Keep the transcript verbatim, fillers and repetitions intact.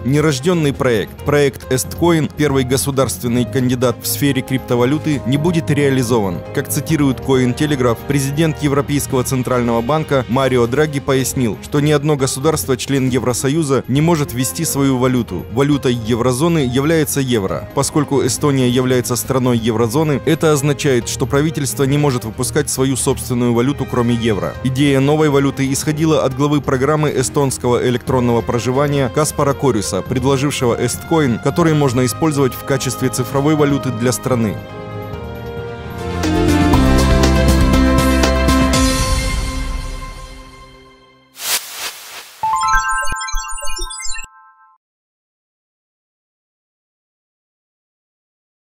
Нерожденный проект. Проект Estcoin, первый государственный кандидат в сфере криптовалюты, не будет реализован. Как цитирует Cointelegraph, президент Европейского центрального банка Марио Драги пояснил, что ни одно государство-член Евросоюза не может ввести свою валюту. Валютой еврозоны является евро. Поскольку Эстония является страной еврозоны, это означает, что правительство не может выпускать свою собственную валюту, кроме евро. Идея новой валюты исходила от главы программы эстонского электронного проживания Каспара Корюса, предложившего Estcoin, который можно использовать в качестве цифровой валюты для страны.